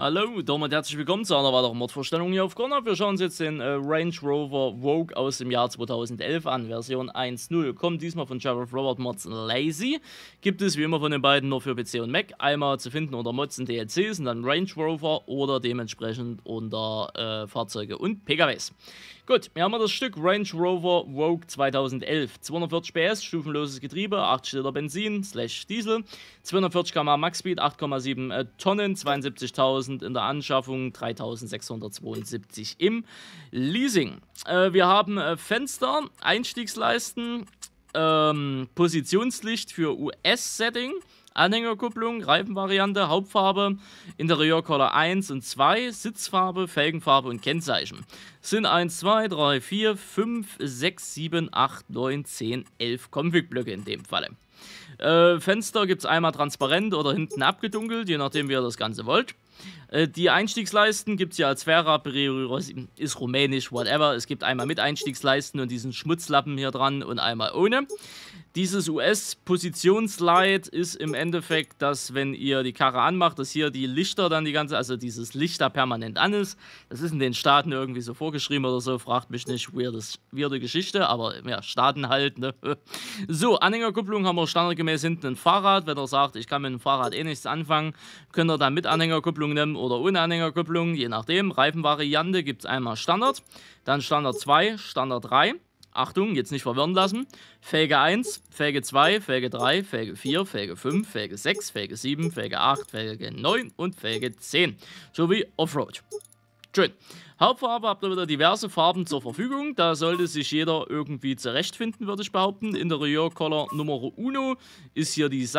Hallo, damit herzlich willkommen zu einer weiteren Modvorstellung hier auf Corner. Wir schauen uns jetzt den Range Rover Vogue aus dem Jahr 2011 an, Version 1.0. Kommt diesmal von Sheriff Robert Mods Lazy. Gibt es wie immer von den beiden nur für PC und Mac. Einmal zu finden unter Mods und DLCs und dann Range Rover oder dementsprechend unter Fahrzeuge und PKWs. Gut, hier haben wir das Stück Range Rover Vogue 2011. 240 PS, stufenloses Getriebe, 8 Liter Benzin / Diesel, 240 km/h Maxspeed, 8,7 Tonnen, 72.000 in der Anschaffung, 3.672 im Leasing. Wir haben Fenster, Einstiegsleisten, Positionslicht für US-Setting, Anhängerkupplung, Reifenvariante, Hauptfarbe, Interieurcolor 1 und 2, Sitzfarbe, Felgenfarbe und Kennzeichen. Es sind 1, 2, 3, 4, 5, 6, 7, 8, 9, 10, 11 Config-Blöcke in dem Falle. Fenster gibt es einmal transparent oder hinten abgedunkelt, je nachdem wie ihr das Ganze wollt. Die Einstiegsleisten gibt es ja als Sfera, ist rumänisch, whatever. Es gibt einmal mit Einstiegsleisten und diesen Schmutzlappen hier dran und einmal ohne. Dieses US-Positionslight ist im Endeffekt, dass wenn ihr die Karre anmacht, dass hier die Lichter dann also dieses Licht da permanent an ist. Das ist in den Staaten irgendwie so vorgeschrieben oder so, fragt mich nicht, weirde Geschichte, aber ja, Staaten halt, ne? So, Anhängerkupplung haben wir standardgemäß hinten ein Fahrrad. Wenn ihr sagt, ich kann mit dem Fahrrad eh nichts anfangen, könnt ihr dann mit Anhängerkupplung nehmen oder ohne Anhängerkupplung, je nachdem. Reifenvariante gibt es einmal Standard, dann Standard 2, Standard 3. Achtung, jetzt nicht verwirren lassen. Felge 1, Felge 2, Felge 3, Felge 4, Felge 5, Felge 6, Felge 7, Felge 8, Felge 9 und Felge 10. Sowie Offroad. Schön. Hauptfarbe habt ihr wieder diverse Farben zur Verfügung. Da sollte sich jeder irgendwie zurechtfinden, würde ich behaupten. Interieurcolor Nummer 1 ist hier die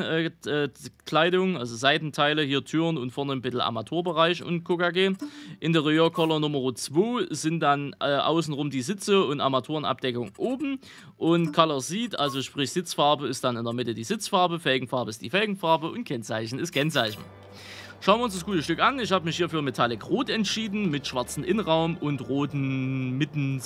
Seitenkleidung, also Seitenteile, hier Türen und vorne ein bisschen Armaturenbereich und KKG. Interieurcolor Nummer 2 sind dann außenrum die Sitze und Armaturenabdeckung oben. Und Color Seat, also sprich Sitzfarbe, ist dann in der Mitte die Sitzfarbe, Felgenfarbe ist die Felgenfarbe und Kennzeichen ist Kennzeichen. Schauen wir uns das gute Stück an. Ich habe mich hier für Metallic Rot entschieden, mit schwarzen Innenraum und roten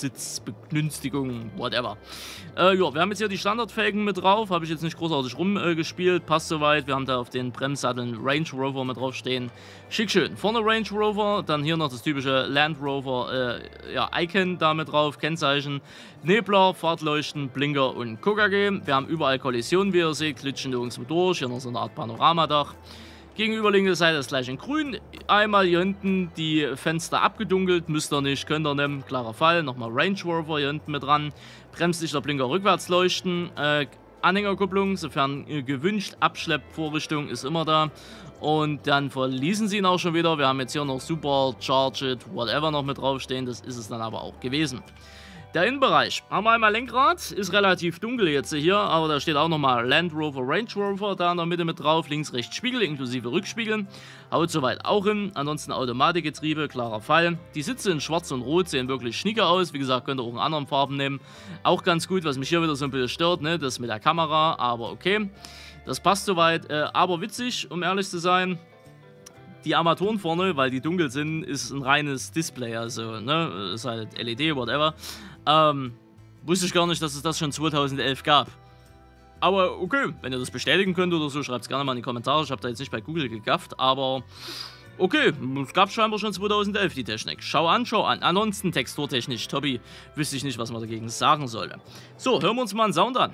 Mittensitzbegünstigungen, whatever. Ja, wir haben jetzt hier die Standardfelgen mit drauf, habe ich jetzt nicht großartig rumgespielt, passt soweit. Wir haben da auf den Bremssatteln Range Rover mit drauf stehen. Schick schön. Vorne Range Rover, dann hier noch das typische Land Rover Icon da mit drauf, Kennzeichen, Nebler, Fahrtleuchten, Blinker und KKG. Wir haben überall Kollisionen, wie ihr seht, glitschen nirgendwo durch, hier noch so eine Art Panoramadach. Gegenüberliegende Seite ist gleich in grün. Einmal hier hinten die Fenster abgedunkelt. Müsst ihr nicht, könnt ihr nehmen. Klarer Fall. Nochmal Range Rover hier hinten mit dran. Bremslichter, Blinker, rückwärts leuchten. Anhängerkupplung, sofern gewünscht. Abschleppvorrichtung ist immer da. Und dann verließen sie ihn auch schon wieder. Wir haben jetzt hier noch Supercharged, whatever noch mit draufstehen. Das ist es dann aber auch gewesen. Der Innenbereich. Haben wir einmal Lenkrad, ist relativ dunkel jetzt hier, aber da steht auch nochmal Land Rover, Range Rover da in der Mitte mit drauf, links, rechts Spiegel inklusive Rückspiegel. Haut soweit auch hin, ansonsten Automatikgetriebe, klarer Fall. Die Sitze in schwarz und rot sehen wirklich schnieke aus, wie gesagt, könnt ihr auch in anderen Farben nehmen. Auch ganz gut, was mich hier wieder so ein bisschen stört, ne, das mit der Kamera, aber okay. Das passt soweit, aber witzig, um ehrlich zu sein. Die Armaturen vorne, weil die dunkel sind, ist ein reines Display, also, ne, ist halt LED, whatever. Wusste ich gar nicht, dass es das schon 2011 gab. Aber okay, wenn ihr das bestätigen könnt oder so, schreibt es gerne mal in die Kommentare. Ich habe da jetzt nicht bei Google gegafft, aber okay, es gab scheinbar schon 2011 die Technik. Schau an, schau an. Ansonsten texturtechnisch, Tobi, wüsste ich nicht, was man dagegen sagen sollte. So, hören wir uns mal einen Sound an.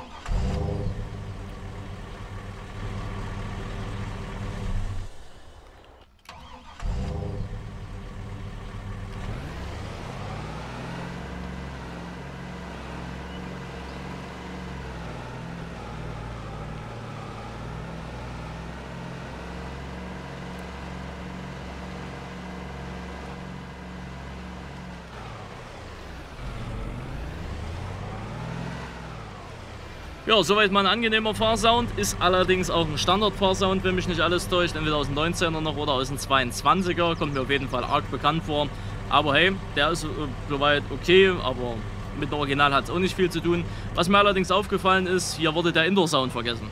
Ja, soweit mal ein angenehmer Fahrsound, ist allerdings auch ein Standard-Fahrsound, wenn mich nicht alles täuscht, entweder aus dem 19er noch oder aus dem 22er, kommt mir auf jeden Fall arg bekannt vor. Aber hey, der ist soweit okay, aber mit dem Original hat es auch nicht viel zu tun. Was mir allerdings aufgefallen ist, hier wurde der Indoor-Sound vergessen.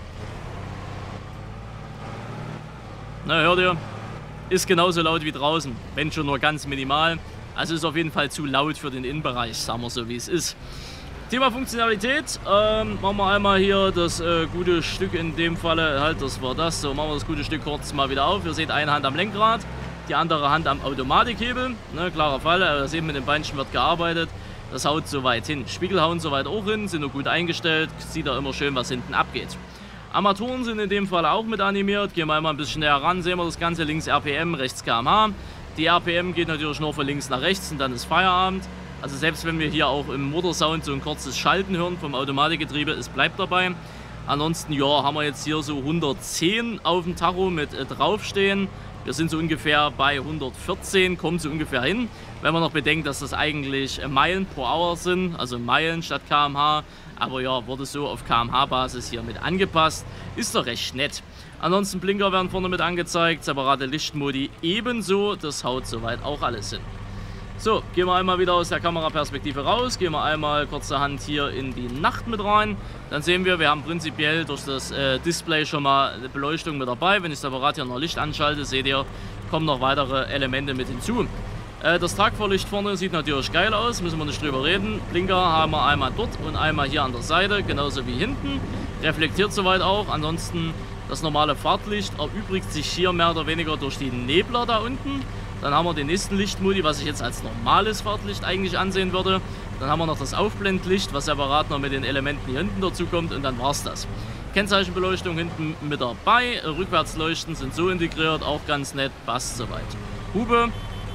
Na, hört ihr? Ist genauso laut wie draußen, wenn schon nur ganz minimal. Also ist auf jeden Fall zu laut für den Innenbereich, sagen wir so wie es ist. Thema Funktionalität, machen wir einmal hier das gute Stück in dem Falle, halt das war das, so machen wir das gute Stück kurz mal wieder auf. Ihr seht eine Hand am Lenkrad, die andere Hand am Automatikhebel, ne, klarer Fall, das eben mit den Beinchen wird gearbeitet, das haut soweit hin. Spiegel hauen soweit auch hin, sind nur gut eingestellt, sieht da immer schön, was hinten abgeht. Armaturen sind in dem Fall auch mit animiert, gehen wir einmal ein bisschen näher ran, sehen wir das Ganze, links RPM, rechts km/h. Die RPM geht natürlich nur von links nach rechts und dann ist Feierabend. Also selbst wenn wir hier auch im Motorsound so ein kurzes Schalten hören vom Automatikgetriebe, es bleibt dabei. Ansonsten, ja, haben wir jetzt hier so 110 auf dem Tacho mit draufstehen. Wir sind so ungefähr bei 114, kommen so ungefähr hin. Wenn man noch bedenkt, dass das eigentlich Meilen pro Hour sind, also Meilen statt km/h. Aber ja, wurde so auf km/h-Basis hier mit angepasst. Ist doch recht nett. Ansonsten Blinker werden vorne mit angezeigt, separate Lichtmodi ebenso. Das haut soweit auch alles hin. So, gehen wir einmal wieder aus der Kameraperspektive raus, gehen wir einmal kurzerhand hier in die Nacht mit rein. Dann sehen wir haben prinzipiell durch das Display schon mal eine Beleuchtung mit dabei. Wenn ich das Apparat hier noch Licht anschalte, seht ihr, kommen noch weitere Elemente mit hinzu. Das Tagvorlicht vorne sieht natürlich geil aus, müssen wir nicht drüber reden. Blinker haben wir einmal dort und einmal hier an der Seite, genauso wie hinten. Reflektiert soweit auch, ansonsten das normale Fahrtlicht erübrigt sich hier mehr oder weniger durch die Nebler da unten. Dann haben wir den nächsten Lichtmodi, was ich jetzt als normales Fahrtlicht eigentlich ansehen würde. Dann haben wir noch das Aufblendlicht, was separat noch mit den Elementen hier hinten dazu kommt und dann war es das. Kennzeichenbeleuchtung hinten mit dabei, Rückwärtsleuchten sind so integriert, auch ganz nett, passt soweit. Hupe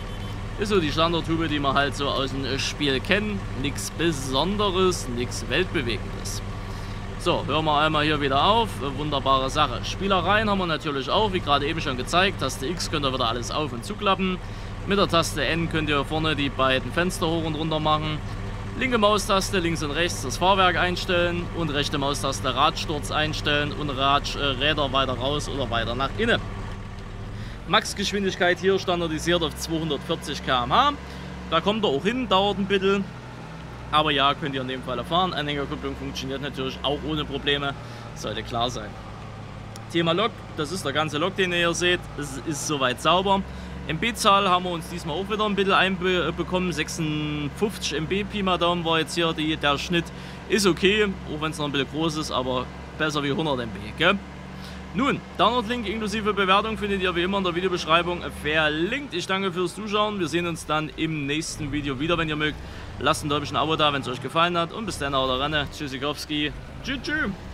ist so die Standardhupe, die man halt so aus dem Spiel kennt. Nichts Besonderes, nichts Weltbewegendes. So, hören wir einmal hier wieder auf. Wunderbare Sache. Spielereien haben wir natürlich auch, wie gerade eben schon gezeigt. Taste X könnt ihr wieder alles auf- und zuklappen. Mit der Taste N könnt ihr vorne die beiden Fenster hoch und runter machen. Linke Maustaste links und rechts das Fahrwerk einstellen und rechte Maustaste Radsturz einstellen und Räder weiter raus oder weiter nach innen. Maxgeschwindigkeit hier standardisiert auf 240 km/h. Da kommt er auch hin, dauert ein bisschen. Aber ja, könnt ihr in dem Fall erfahren. Anhängerkupplung funktioniert natürlich auch ohne Probleme. Sollte klar sein. Thema Lok, das ist der ganze Lok, den ihr hier seht. Es ist soweit sauber. MB-Zahl haben wir uns diesmal auch wieder ein bisschen einbekommen. 56 MB Pi mal Daumen war jetzt hier der Schnitt. Ist okay, auch wenn es noch ein bisschen groß ist, aber besser wie 100 MB, gell? Nun, Download-Link inklusive Bewertung findet ihr wie immer in der Videobeschreibung verlinkt. Ich danke fürs Zuschauen. Wir sehen uns dann im nächsten Video wieder, wenn ihr mögt. Lasst ein Däumchen, ein Abo da, wenn es euch gefallen hat. Und bis dann, haut rein. Tschüssikowski. Tschüss, tschüss.